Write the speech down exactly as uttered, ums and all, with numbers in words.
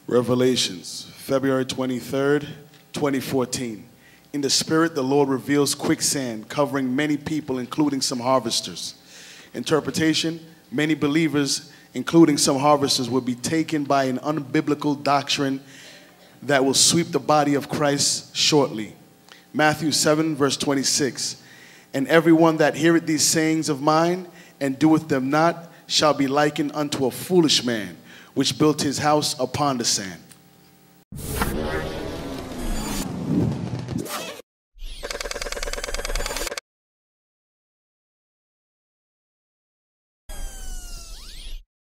Revelations, February twenty-third, twenty fourteen. In the Spirit, the Lord reveals quicksand covering many people, including some harvesters. Interpretation, many believers, including some harvesters, will be taken by an unbiblical doctrine that will sweep the body of Christ shortly. Matthew seven, verse twenty-six. And everyone that heareth these sayings of mine, and doeth them not, shall be likened unto a foolish man, which built his house upon the sand.